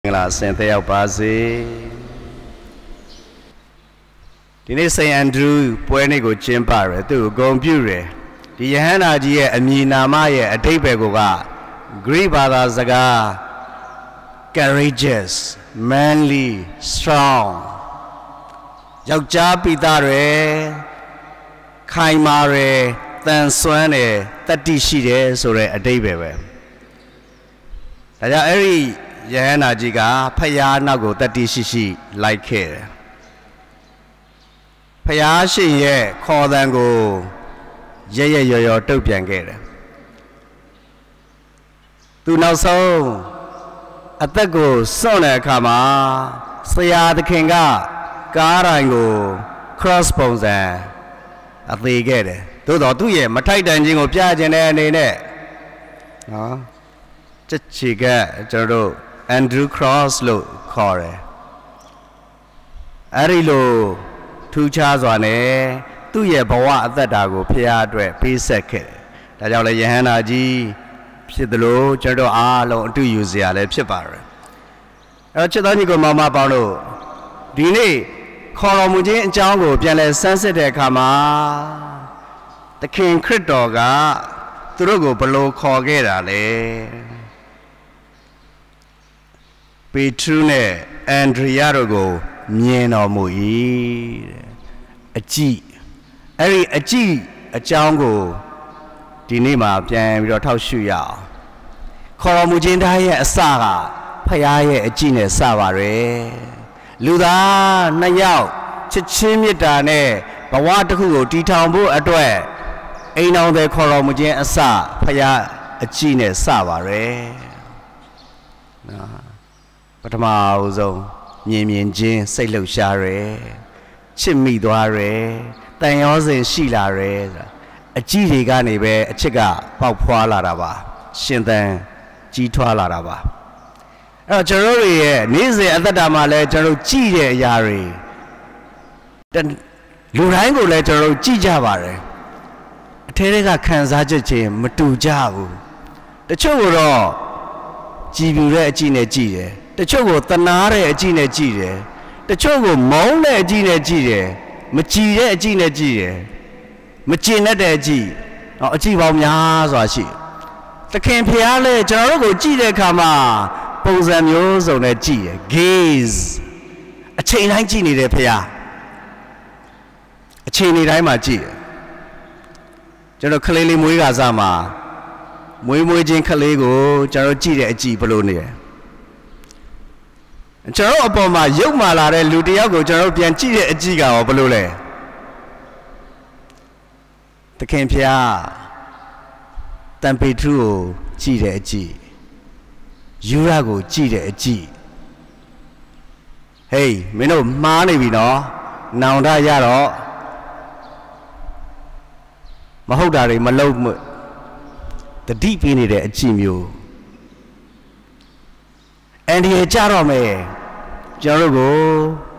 là sen theo ba gì thì nên Saint Andrew bữa nay có chém ba rồi tôi công biểu rồi thì hiện nay chỉ là anh nam ai ở đây về có cả Greek bà zaga courageous manly strong giàu cha pita rồi khai ma rồi tan xoan rồi tất đi xí rồi rồi ở đây về đại gia ấy hiện nay chỉ cả phải nào có tất đi xí like phải xin ye khó khăn của ye đâu biến cái đấy tu nào sau ở đây có sau này cả mà xây được cái cả rồi có cross bones ở đây cái đấy tu đó tu ye mà thay đổi những cái bây giờ này đó chỉ cái cho đồ Andrew Cross lo khó đấy ấy lo thu cha rồi nè tu ye bảo ở đây đã có phíaด้วยพิเศษcái đại gia lại hiện nay chỉဖြစ်တယ်လို့ကျွန်တော်အားလုံးအတူယူစရာလည်းဖြစ်ပါတယ်အဲချစ်တော်ညီကိုမပေါင်းလို့ဒီနေ့ခေါ်တော်မူခြင်းအကြောင်းကိုပြန်လဲစမ်းစစ်တဲ့အခါမှာသခင်ခရစ်တော်ကသူတို့ကိုဘယ်လိုခေါ်ခဲ့တာလဲပေထရုနဲ့အန်ဒရီယာတို့ကိုမြင်တော်မူ၏အကြည့်အဲ့ဒီအကြည့်အကြောင်းကိုဒီနေ့မှာပြန်ပြီးတော့ထောက်ရှုရအောင်ခေါ်တော်မူခြင်းတိုင်းရဲ့အစကဖခင်ရဲ့အကြည့်နဲ့စပါရယ်လူသားနှစ်ယောက်ချစ်ချင်းမေတ္တာနဲ့ဘဝတစ်ခုကိုတည်ထောင်ဖို့အတွက်အိမ်တော်တွေခေါ်တော်မူခြင်းအစဖခင်အကြည့်နဲ့စပါရယ်ပထမအဆုံးမြင်ချင်းစိတ်လှုပ်ရှားရယ်ချစ်မိသွားရယ်တန်ရောစဉ်ရှိလာရယ်အကြည့်တွေကနေပဲအချစ်ကပေါက်ဖွာလာတာပါရှင်သန်ကြီးထွားလာတာပါအဲ့တော့ကျွန်တော်တို့ရဲ့နေ့စဉ်အသက်တာမှာလည်းကျွန်တော်တို့ကြည့်တဲ့အရာတွေလူတိုင်းကိုလည်းကျွန်တော်တို့ကြည့်ကြပါတယ်အထဲတွေကခံစားချက်ချင်းမတူကြဘူးတချို့ကတော့ကြည်ပြူတဲ့အကြည့်နဲ့ကြည့်တယ်တချို့ကိုတနာတဲ့အကြည့်နဲ့ကြည့်တယ်တချို့ကိုမုန်းတဲ့အကြည့်နဲ့ကြည့်တယ်မကြည်တဲ့အကြည့်နဲ့ကြည့်တယ်မကျင်တဲ့အကြည့်အကြည့်ပေါင်းများစွာရှိသခင်ဖျားလဲကျွန်တော်တို့ကိုကြည့်တဲ့အခါမှာပုံစံမျိုးစုံနဲ့ကြည့်ရ gaze အချိန်တိုင်းကြည့်နေတယ်ဖျားအချိန်တိုင်းမှာကြည့်ကျွန်တော်ကလေးလေးမွေးကစားမှာမွေးချင်းကလေးကိုကျွန်တော်ကြည့်တဲ့အကြည့်ဘယ်လိုနေလဲကျွန်တော်အပေါ်မှာရုပ်မာလာတဲ့လူတစ်ယောက်ကိုကျွန်တော်ပြန်ကြည့်တဲ့အကြည့်ကရောဘယ်လိုလဲသခင်ဖျားတန်ပေထရုကိုကြည့်တဲ့အကြည့်ယူရကိုကြည့်တဲ့အကြည့်ဟေးမင်းတို့မှားနေပြီနော်နောင်တရတော့မဟုတ်တာတွေမလုပ်တတိပေးနေတဲ့အကြည့်မျိုးအန်ဒီရကြတော့မယ်ကျွန်တော်တို့ကို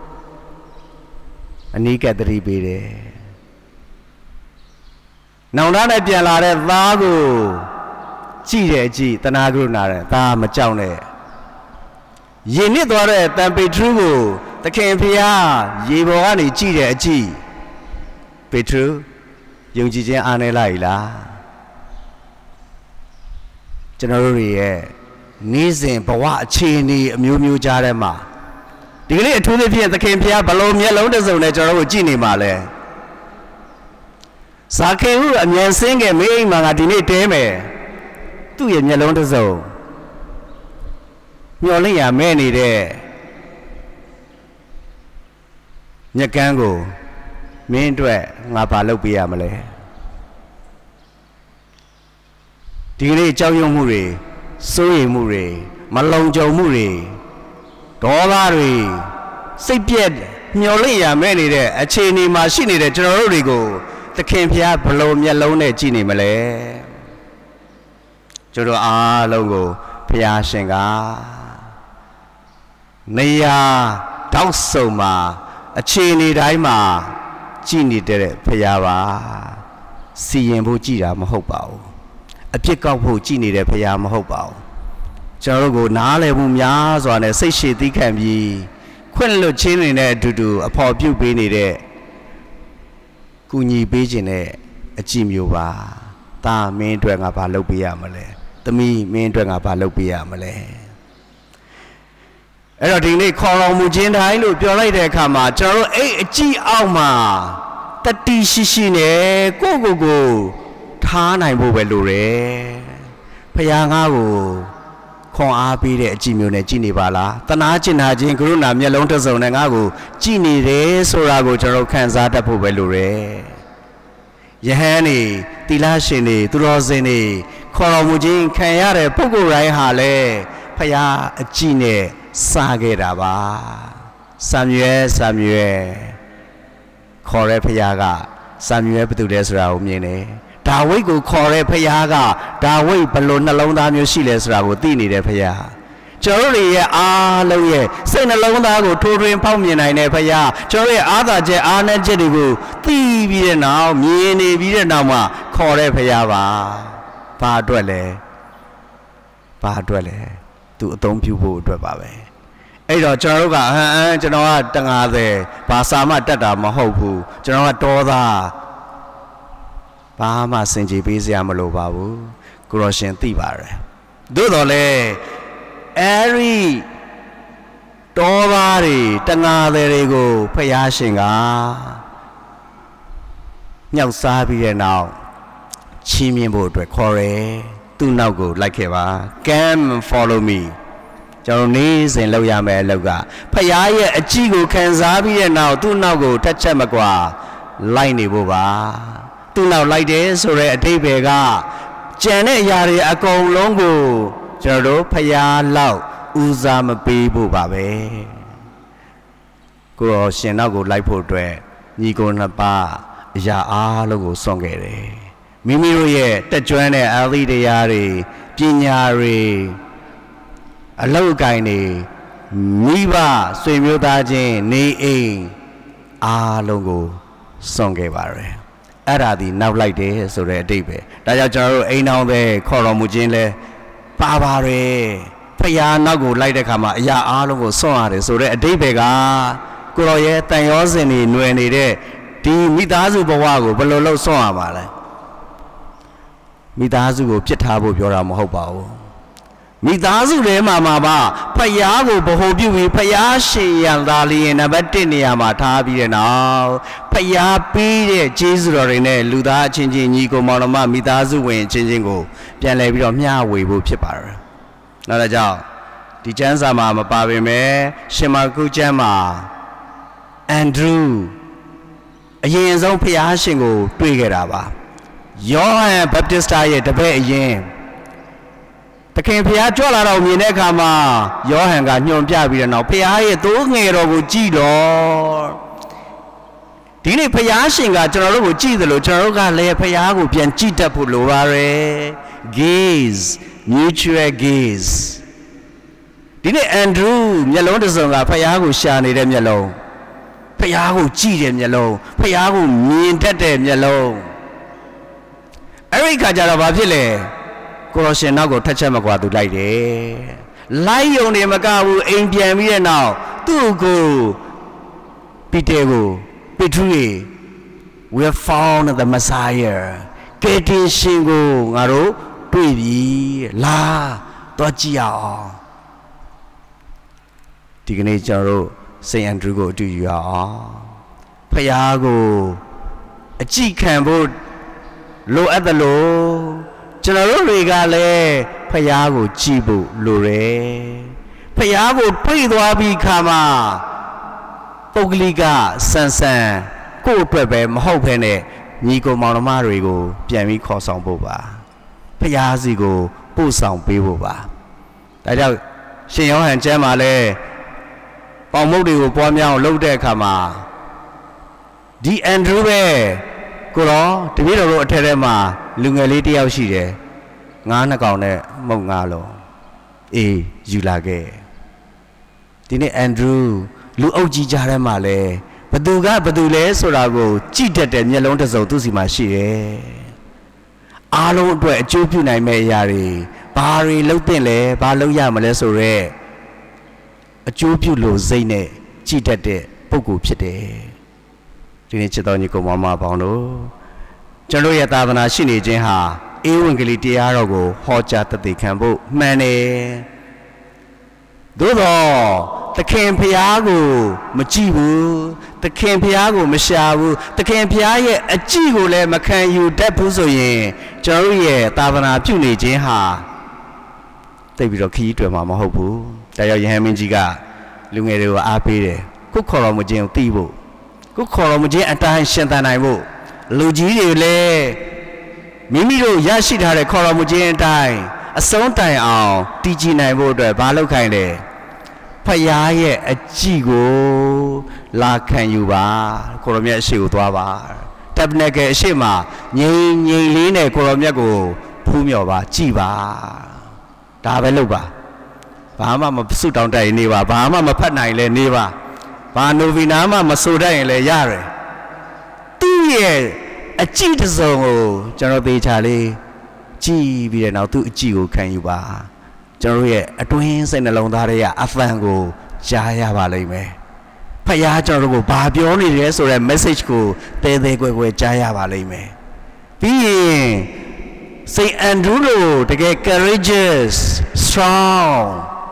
အနီးကပ်တတိပေးတယ်နောင်တနဲ့ပြန်လာတဲ့သားကိုကြည့်တဲ့အကြည့်တနာကရုဏာတဲ့သားမကြောက်နဲ့ရင်နစ်သွားတဲ့တန်ပေထရုကိုသခင်ဖျားရေပေါ်ကနေကြည့်တဲ့အကြည့်ပေထရုယုံကြည်ခြင်းအားနည်းလိုက်လားကျွန်တော်တို့ရဲ့နေ့စဉ်ဘဝအခြေအနေအမျိုးမျိုးကြားထဲမှာဒီကနေ့အထူးသဖြင့်သခင်ဖျားဘလုံးမျက်လုံးတစ်စုံနဲ့ကျွန်တော်တို့ကြည့်နေမှာလဲဇာခေဟုအမြန်ဆင်းခဲ့မိအိမ်မှာငါဒီနေ့တဲမယ်သူ့ရဲ့မျက်လုံးတစ်စုံမျော်လင့်ရမဲ့နေတဲ့ညက်ကန်းကိုမင်းအတွက်ငါဘာလုပ်ပေးရမလဲဒီကနေ့ကြောက်ရွံ့မှုတွေစိုးရိမ်မှုတွေမလုံခြုံမှုတွေဒေါသတွေစိတ်ပြည့်မျော်လင့်ရမဲ့နေတဲ့အခြေအနေမှာရှိနေတဲ့ကျွန်တော်တို့တွေကိုသခင်ဖျားဘလို့မျက်လုံးနဲ့ကြည့်နေမလဲကျွန်တော်အားလုံးကိုဖျားရှင်ကနေရာတောက်ဆုံမှာအခြေအနေတိုင်းမှာကြည့်နေတဲ့ဖျားပါစီရင်ဖို့ကြည့်တာမဟုတ်ပါဘူးအပြစ်ကောက်ဖို့ကြည့်နေတဲ့ဖျားမဟုတ်ပါဘူးကျွန်တော်တို့ကိုနားလည်မှုများစွာနဲ့စိတ်ရှည်သီးခံပြီးခွင့်လွှတ်ခြင်းတွေနဲ့အတူတူအဖော်ပြုပေးနေတဲ့ကူညီပေးခြင်းနဲ့အကြည့်မျိုးပါဒါမင်းအတွက်ငါဘာလုပ်ပေးရမလဲသမီးမင်းအတွက်ငါဘာလုပ်ပေးရမလဲအဲ့တော့ဒီနေ့ခေါ်တော်မူခြင်းတိုင်းလို့ပြောလိုက်တဲ့အခါမှာကျွန်တော်တို့အဲ့အကြည့်အောက်မှာတတိရှိရှိနဲ့ကိုထားနိုင်ဖို့ပဲလိုတယ်ဖခင်ငါ့ကိုခွန်အားပေးတဲ့အကြည့်မျိုးနဲ့ကြည်နေပါလားတနာကျင်နာခြင်းကရုဏာမျက်လုံးတစ်စုံနဲ့ငါ့ကိုကြည်နေတယ်ဆိုတာကိုကျွန်တော်ခံစားတတ်ဖို့ပဲလိုတယ်ယဟန်နေတိလရှင်နေသူတော်စင်နေခေါ်တော်မူခြင်းခံရတဲ့ပုဂ္ဂိုလ်တိုင်းဟာလေဖခင်အကြည့်နဲ့စားခဲ့တာပါဆာမြွဲခေါ်တဲ့ဖခင်ကဆာမြွဲဘယ်သူလဲဆိုတာကိုမြင်တယ်ဒါဝိဒ်ကိုခေါ်တဲ့ဖခင်ကဒါဝိဒ်ဘယ်လိုနှလုံးသားမျိုးရှိလဲဆိုတာကိုသိနေတဲ့ဖခင်ကျွန်တော်တို့ရဲ့အားလုံးရဲ့စိတ်နှလုံးသားကိုထိုးထွင်းဖောက်မြင်နိုင်တဲ့ဖခင်ကျွန်တော်ရဲ့အားသာချက်အားနည်းချက်တွေကိုသိပြီးတဲ့နောက်မြင်နေပြီးတဲ့နောက်မှာခေါ်တဲ့ဖခင်ပါဘာအတွက်လဲသူအသုံးပြုဖို့အတွက်ပါပဲအဲ့တော့ကျွန်တော်တို့ကကျွန်တော်ကတငါသည်ဘာစာမှတတ်တာမဟုတ်ဘူးကျွန်တော်ကတောသားဘာမှစင်ကြေပေးစရာမလိုပါဘူးကိုရောရှင်သိပါတယ်သို့တော်လဲအဲ့ဒီတောသားတွေတငါသည်တွေကိုဖျားရှင်ကညှောက်စားပြီးတဲ့နောက်ချီးမြှင့်ဖို့အတွက်ခေါ်တယ်သူ့နောက်ကိုလိုက်ခဲ့ပါ Come follow me ကျွန်တော်နေ့စဉ်လောက်ရမယ်အလောက်ကဖျားရဲ့အကြည့်ကိုခံစားပြီးတဲ့နောက်သူ့နောက်ကိုထက်ချက်မကွာလိုက်နေဖို့ပါသူ့နောက်လိုက်တယ်ဆိုတဲ့အဓိပ္ပာယ်ကကြံတဲ့အရာတွေအကုန်လုံးကိုကျွန်တော်တို့ဖျားလောက်ဦးစားမပေးဖို့ပါပဲကိုရောရှင်နောက်ကိုလိုက်ဖို့အတွက်ညီကိုနှစ်ပါးအရာအားလုံးကိုစွန့်ခဲ့တယ်မိမိတို့ရဲ့တက်ကြွတဲ့အာသီတရားတွေပညာတွေအလောက်အကိုင်းတွေမိဘဆွေမျိုးသားချင်းနေအိမ်အားလုံးကိုစွန့်ခဲ့ပါတယ်အဲ့ဒါဒီနောက်လိုက်တယ်ဆိုတဲ့အဓိပ္ပာယ်ဒါကြောင့်ကျွန်တော်တို့အိမ်အောင်ပဲခေါ်တော်မူခြင်းလဲပါပါတယ်ဖယားနောက်ကိုလိုက်တဲ့ခါမှာအရာအားလုံးကိုစွန့်ရတယ်ဆိုတဲ့အဓိပ္ပာယ်ကကိုတော်ရဲ့တန်ရောစင်တွေຫນွယ်နေတဲ့ဒီမိသားစုဘဝကိုဘယ်လိုလုပ်စွန့်ရမှာလဲမိသားစုကိုပြစ်ထားဖို့ပြောတာမဟုတ်ပါဘူးမိသားစုထဲမှာပါဖယားကိုဗဟိုပြုပြီးဖယားရှင်ရန်သာလျင်နံပါတ်1နေရာမှာထားပြီးတဲ့နောက်ဖယားပေးတဲ့ကျေးဇူးတော်တွေနဲ့လူသားအချင်းချင်းညီကိုမောင်နှမမိသားစုဝင်အချင်းချင်းကိုပြန်လည်ပြီးတော့မျှဝေဖို့ဖြစ်ပါတယ်။နောက်တော့ကြောင့်ဒီကျမ်းစာမှာမပါပေမဲ့ရှင်မာကုကျမ်းမှာအန်ဒရူးအရင်ဆုံးဖယားရှင်ကိုတွေ့ခဲ့တာပါ။ယောဟန်ဘပ်တစ်စတာရဲ့တပည့်အရင်တခင်ဖျားကြွလာတော့မြင်တဲ့အခါမှာယောဟန်ကညွန်ပြပြီးတဲ့နောက်ဖျားရဲ့သိုးငယ်တော်ကိုကြည့်တော့ဒီနေ့ဖျားရှင်ကကျွန်တော်တို့ကိုကြည့်တယ်လို့ကျွန်တော်တို့ကလည်းဖျားကိုပြန်ကြည့်တတ်ဖို့လိုပါတယ် gaze mutual gaze ဒီနေ့အန်ဒရူးမျက်လုံးတစ်စုံကဖျားကိုရှာနေတဲ့မျက်လုံးဖျားကိုကြည့်တဲ့မျက်လုံးဖျားကိုမြင်တတ်တဲ့မျက်လုံးအဲ့ဒီခါကျတော့ဘာဖြစ်လဲကိုရောရှင်နောက်ကိုထက်ချက်မကွာသူလိုက်တယ်လိုက်ယုံနေမကဘူးအိမ်ပြန်ပြီးတဲ့နောက်သူ့ကိုပီထူရေ we have found the Messiah ကယ်တင်ရှင်ကိုငါတို့တွေ့ပြီလာတော့ကြည့်အောင်ဒီကနေ့ကျွန်တော်တို့စိန်အန်ဒရူးကိုအတူယူအောင်ဖခင်ကိုအကြည့်ခံဖို့လိုအပ်တယ်လို့ကျွန်တော်တို့တွေကလည်းဖယားကိုကြည့်ဖို့လိုတယ်ဖယားကိုတွေ့သွားပြီးခါမှာပုဂ္ဂလိကဆန်ကိုယ့်အတွက်ပဲမဟုတ်ဘဲနဲ့ညီကိုမောင်နှမတွေကိုပြန်ပြီးခေါ်ဆောင်ဖို့ပါဖယားစီကိုပို့ဆောင်ပေးဖို့ပါဒါကြောင့်ရှင်ယောဟန်ကျမ်းမှာလည်းပေါင်မုတ်တွေကိုပွားများအောင်လုပ်တဲ့အခါမှာဒီအန်ဒရူးပဲကိုရောတပည့်တော်တို့အထက်ထဲမှာလူငယ်လေးတယောက်ရှိတယ်ငါးနှစ်ကောင်နဲ့မုတ်ငါးလုံးအေးယူလာခဲ့ဒီနေ့အန်ဒရူးလူအုပ်ကြီးကြားထဲမှာလဲဘသူကဘသူလဲဆိုတာကိုကြည့်တတ်တဲ့မျက်လုံးတစ်စုံသူ့စီမှာရှိတယ်အားလုံးအတွက်အကျိုးပြုနိုင်မဲ့အရာတွေဘာတွေလုပ်တင်လဲဘာလုပ်ရမလဲဆိုရဲအကျိုးပြုလို့စိတ်နဲ့ကြည်တတ်တဲ့ပုဂ္ဂိုလ်ဖြစ်တယ်ဒီနေ့ချစ်တော်ညီကောင်မပေါင်းတို့ကျွန်တော်ရဲ့သာသနာရှိနေခြင်းဟာဧဝံဂေလိတရားတော်ကိုဟောကြားတည်ခံဖို့မှန်တယ်သို့တော့သခင်ဖျားကိုမကြည့်ဘူးသခင်ဖျားကိုမရှာဘူးသခင်ဖျားရဲ့အကြည့်ကိုလည်းမခံယူတတ်ဘူးဆိုရင်ကျွန်တော်ရဲ့သာသနာပြုနေခြင်းဟာသိပြီးတော့ခီးတွယ်မှာမဟုတ်ဘူးဒါကြောင့်ယဟန်မင်းကြီးကလူငယ်တွေကိုအားပေးတယ်ခုခေါ်တော်မူခြင်းကိုသိဖို့ခုခေါ်တော်မူခြင်းအတိုင်းရှင်သန်နိုင်ဖို့လူကြီးတွေလည်းမိမိတို့ရရှိထားတဲ့ခေါ်တော်မူခြင်းအတိုင်းအဆုံးတိုင်အောင်တည်ကြည်နိုင်ဖို့အတွက်ဘာလုပ်ခိုင်းလဲဖယားရဲ့အကြည့်ကိုလာခံယူပါကိုရောမြတ်အရှိကိုသွားပါတပ်နက်ကယ်အရှိမှာငြိမ်ငြိမ်လေးနဲ့ကိုရောမြတ်ကိုဖူးမြော်ပါကြည်ပါဒါပဲလုပ်ပါဘာမှမစွတောင်းတတ်ရင်နေပါဘာမှမဖတ်နိုင်လဲနေပါဘာနိုဗီနာမှမဆိုတတ်ရင်လည်းရတယ်သူ့ရဲ့အကြည့်တစ်စုံကိုကျွန်တော်သေချာလေးကြည်ပြီးတဲ့နောက်သူ့အကြည့်ကိုခံယူပါကျွန်တော်ရဲ့အတွင်းစိတ်နှလုံးသားတွေကအသံကိုကြားရပါလိမ့်မယ်ဖယားကျွန်တော်တို့ကိုဘာပြောနေလဲဆိုတဲ့ message ကိုတဲတဲကွယ်ကွယ်ကြားရပါလိမ့်မယ်ပြီးရင်စိတ်အန်ဒရူးတို့တကယ် courageous strong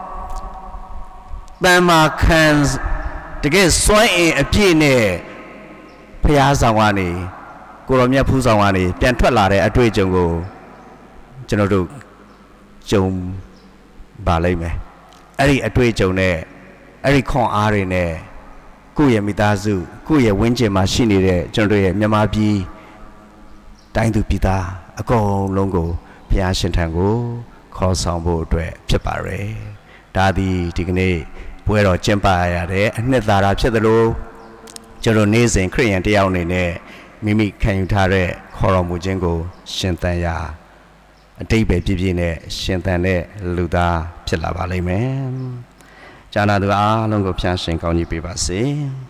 တမ္မာခံတကယ်စွမ်းအင်အပြည့်နဲ့ဖယားဆောင်ကနေကိုရောမြတ်ဖူးဆောင်ကနေပြန်ထွက်လာတဲ့အတွေ့အကြုံကိုကျွန်တော်တို့ကြုံပါလိမ့်မယ်အဲ့ဒီအတွေ့အကြုံနဲ့အဲ့ဒီခွန်အားတွေနဲ့ကိုယ့်ရဲ့မိသားစုကိုယ့်ရဲ့ဝန်းကျင်မှာရှိနေတဲ့ကျွန်တော်တို့ရဲ့မြန်မာပြည်တိုင်းသူပြည်သားအကုန်လုံးကိုဘုရားရှင်ထံကိုခေါ်ဆောင်ဖို့အတွက်ဖြစ်ပါရယ်ဒါသည်ဒီကနေ့ပွဲတော်ကျင်းပရတဲ့အနှစ်သာရဖြစ်သလိုကျွန်တော်နေ့စဉ်ခရစ်ယာန်တရားအနေနဲ့မိမိခံယူထားတဲ့ခေါ်တော်မူခြင်းကိုရှင်သန်ရာအတိတ်ပဲပြည့်ပြည့်နဲ့ရှင်သန်တဲ့လူသားဖြစ်လာပါလိမ့်မယ်။ကျမ်းနာသူအားလုံးကိုဖျားရှင်ကောင်းကြီးပေးပါစေ။